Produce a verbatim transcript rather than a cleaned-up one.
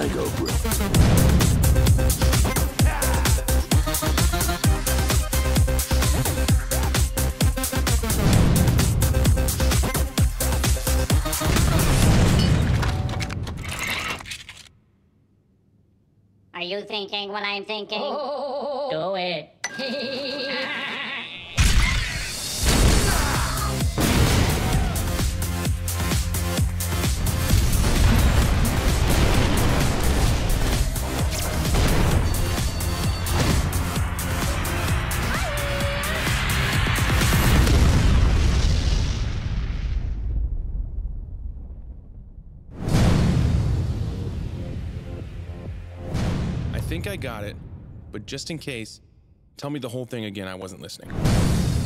Lego brick. Are you thinking what I'm thinking? Oh, do it. I think I got it, but just in case, tell me the whole thing again. I wasn't listening.